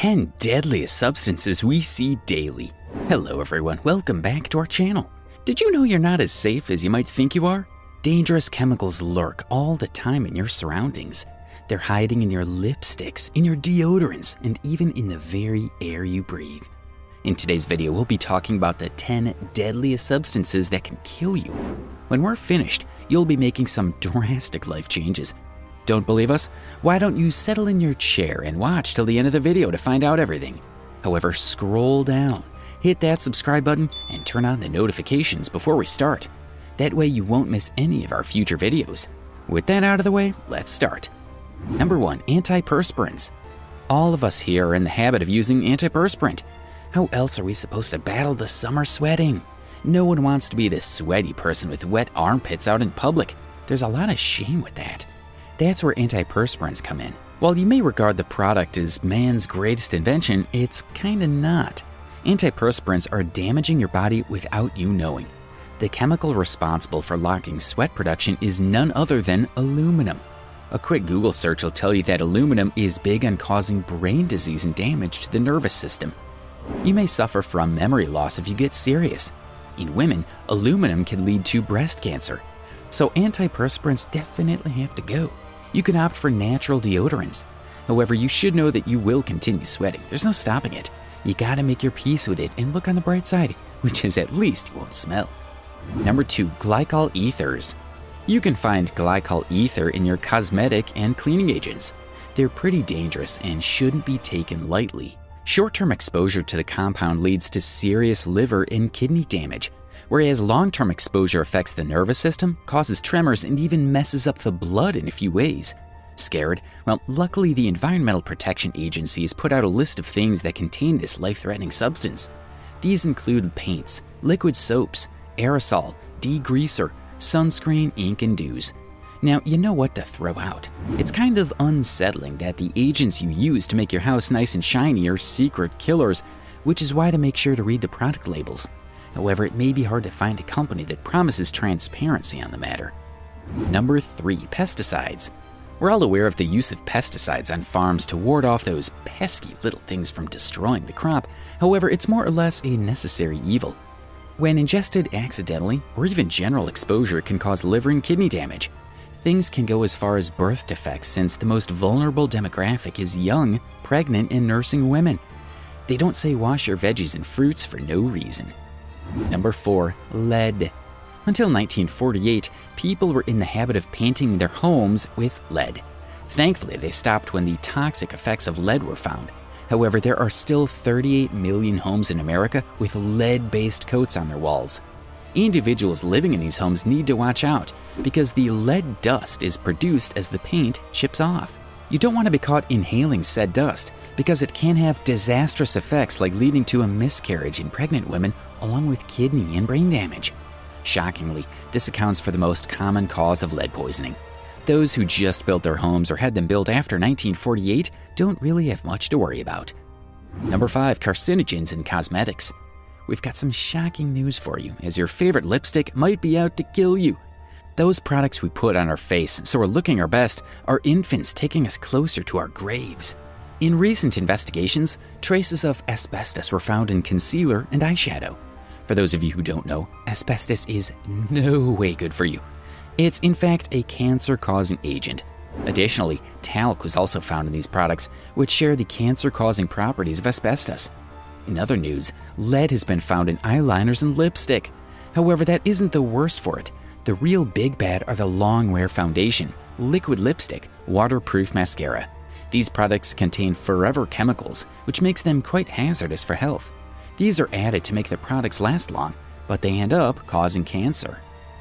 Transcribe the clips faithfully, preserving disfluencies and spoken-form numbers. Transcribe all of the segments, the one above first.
ten deadliest substances we see daily. Hello everyone, welcome back to our channel. Did you know you're not as safe as you might think you are? Dangerous chemicals lurk all the time in your surroundings. They're hiding in your lipsticks, in your deodorants, and even in the very air you breathe. In today's video, we'll be talking about the ten deadliest substances that can kill you. When we're finished, you'll be making some drastic life changes. Don't believe us? Why don't you settle in your chair and watch till the end of the video to find out everything. However, scroll down, hit that subscribe button, and turn on the notifications before we start. That way you won't miss any of our future videos. With that out of the way, let's start. Number one, antiperspirants. All of us here are in the habit of using antiperspirant. How else are we supposed to battle the summer sweating? No one wants to be the sweaty person with wet armpits out in public. There's a lot of shame with that. That's where antiperspirants come in. While you may regard the product as man's greatest invention, it's kinda not. Antiperspirants are damaging your body without you knowing. The chemical responsible for locking sweat production is none other than aluminum. A quick Google search will tell you that aluminum is big on causing brain disease and damage to the nervous system. You may suffer from memory loss if you get serious. In women, aluminum can lead to breast cancer. So antiperspirants definitely have to go. You can opt for natural deodorants. However, you should know that you will continue sweating. There's no stopping it. You gotta make your peace with it and look on the bright side, which is at least you won't smell. Number two, Glycol Ethers. You can find Glycol Ether in your cosmetic and cleaning agents. They're pretty dangerous and shouldn't be taken lightly. Short-term exposure to the compound leads to serious liver and kidney damage, whereas long-term exposure affects the nervous system, causes tremors, and even messes up the blood in a few ways. Scared? Well, luckily the Environmental Protection Agency has put out a list of things that contain this life-threatening substance. These include paints, liquid soaps, aerosol, degreaser, sunscreen, ink, and dews. Now, you know what to throw out. It's kind of unsettling that the agents you use to make your house nice and shiny are secret killers, which is why to make sure to read the product labels. However, it may be hard to find a company that promises transparency on the matter. Number three, pesticides. We're all aware of the use of pesticides on farms to ward off those pesky little things from destroying the crop. However, it's more or less a necessary evil. When ingested accidentally, or even general exposure can cause liver and kidney damage. Things can go as far as birth defects, since the most vulnerable demographic is young, pregnant, and nursing women. They don't say wash your veggies and fruits for no reason. Number four, lead. Until nineteen forty-eight, people were in the habit of painting their homes with lead. Thankfully, they stopped when the toxic effects of lead were found. However, there are still thirty-eight million homes in America with lead-based coats on their walls. Individuals living in these homes need to watch out because the lead dust is produced as the paint chips off. You don't want to be caught inhaling said dust because it can have disastrous effects like leading to a miscarriage in pregnant women along with kidney and brain damage. Shockingly, this accounts for the most common cause of lead poisoning. Those who just built their homes or had them built after nineteen forty-eight don't really have much to worry about. Number five, carcinogens in cosmetics. We've got some shocking news for you, as your favorite lipstick might be out to kill you. Those products we put on our face so we're looking our best are infants taking us closer to our graves. In recent investigations, traces of asbestos were found in concealer and eyeshadow. For those of you who don't know, asbestos is no way good for you. It's in fact a cancer-causing agent. Additionally, talc was also found in these products, which share the cancer-causing properties of asbestos. In other news, lead has been found in eyeliners and lipstick. However, that isn't the worst for it. The real big bad are the long-wear foundation, liquid lipstick, waterproof mascara. These products contain forever chemicals, which makes them quite hazardous for health. These are added to make the products last long, but they end up causing cancer.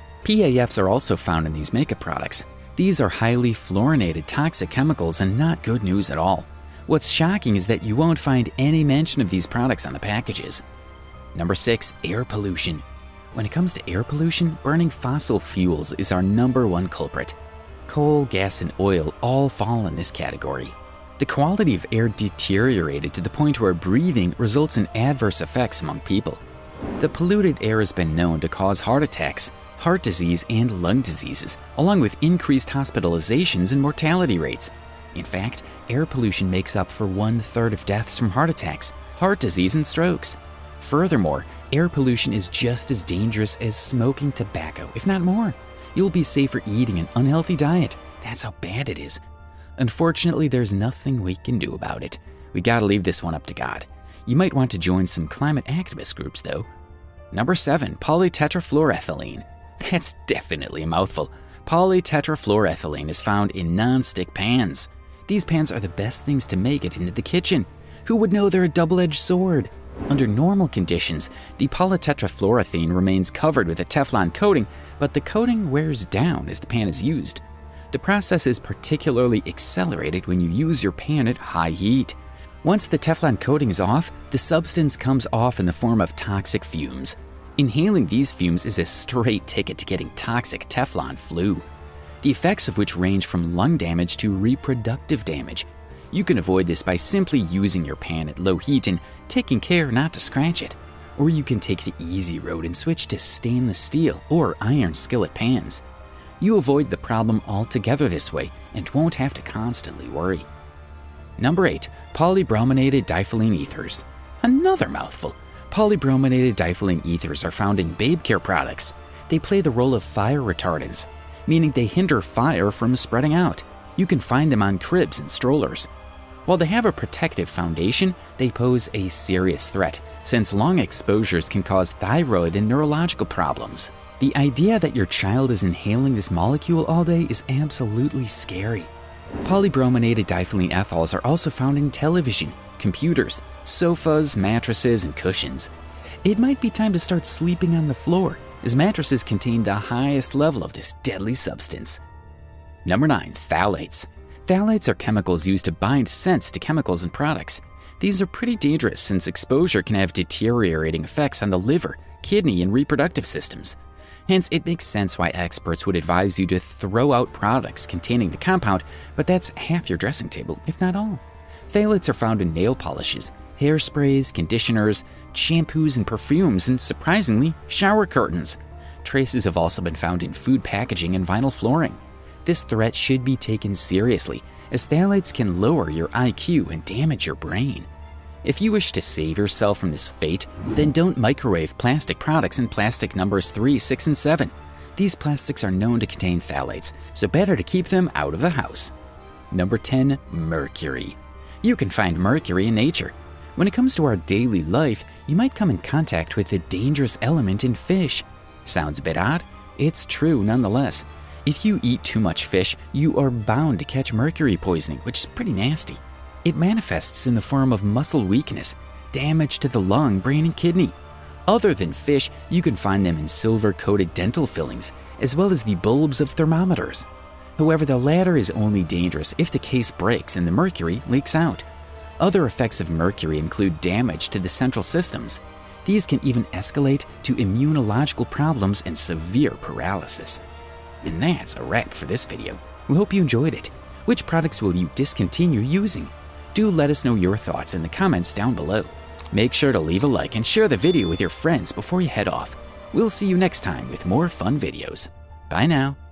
P A Fs are also found in these makeup products. These are highly fluorinated toxic chemicals and not good news at all. What's shocking is that you won't find any mention of these products on the packages. Number six, air pollution. When it comes to air pollution, burning fossil fuels is our number one culprit. Coal, gas, and oil all fall in this category. The quality of air deteriorated to the point where breathing results in adverse effects among people. The polluted air has been known to cause heart attacks, heart disease, and lung diseases, along with increased hospitalizations and mortality rates. In fact, air pollution makes up for one-third of deaths from heart attacks, heart disease, and strokes. Furthermore, air pollution is just as dangerous as smoking tobacco, if not more. You'll be safer eating an unhealthy diet. That's how bad it is. Unfortunately, there's nothing we can do about it. We gotta leave this one up to God. You might want to join some climate activist groups, though. Number seven, Polytetrafluoroethylene. That's definitely a mouthful. Polytetrafluoroethylene is found in non-stick pans. These pans are the best things to make it into the kitchen. Who would know they're a double-edged sword? Under normal conditions, the polytetrafluoroethylene remains covered with a Teflon coating, but the coating wears down as the pan is used. The process is particularly accelerated when you use your pan at high heat. Once the Teflon coating is off, the substance comes off in the form of toxic fumes. Inhaling these fumes is a straight ticket to getting toxic Teflon flu, the effects of which range from lung damage to reproductive damage. You can avoid this by simply using your pan at low heat and taking care not to scratch it. Or you can take the easy road and switch to stainless steel or iron skillet pans. You avoid the problem altogether this way and won't have to constantly worry. Number eight, Polybrominated diphenyl ethers. Another mouthful. Polybrominated diphenyl ethers are found in babe care products. They play the role of fire retardants, meaning they hinder fire from spreading out. You can find them on cribs and strollers. While they have a protective foundation, they pose a serious threat, since long exposures can cause thyroid and neurological problems. The idea that your child is inhaling this molecule all day is absolutely scary. Polybrominated diphenyl ethers are also found in television, computers, sofas, mattresses, and cushions. It might be time to start sleeping on the floor, as mattresses contain the highest level of this deadly substance. Number nine, phthalates. Phthalates are chemicals used to bind scents to chemicals and products. These are pretty dangerous since exposure can have deteriorating effects on the liver, kidney, and reproductive systems. Hence, it makes sense why experts would advise you to throw out products containing the compound, but that's half your dressing table, if not all. Phthalates are found in nail polishes, hairsprays, conditioners, shampoos, and perfumes, and surprisingly, shower curtains. Traces have also been found in food packaging and vinyl flooring. This threat should be taken seriously, as phthalates can lower your I Q and damage your brain. If you wish to save yourself from this fate, then don't microwave plastic products in plastic numbers three, six, and seven. These plastics are known to contain phthalates, so better to keep them out of the house. Number ten, mercury. You can find mercury in nature. When it comes to our daily life, you might come in contact with the dangerous element in fish. Sounds a bit odd? It's true nonetheless. If you eat too much fish, you are bound to catch mercury poisoning, which is pretty nasty. It manifests in the form of muscle weakness, damage to the lung, brain, and kidney. Other than fish, you can find them in silver-coated dental fillings, as well as the bulbs of thermometers. However, the latter is only dangerous if the case breaks and the mercury leaks out. Other effects of mercury include damage to the central systems. These can even escalate to immunological problems and severe paralysis. And that's a wrap for this video. We hope you enjoyed it. Which products will you discontinue using? Do let us know your thoughts in the comments down below. Make sure to leave a like and share the video with your friends before you head off. We'll see you next time with more fun videos. Bye now.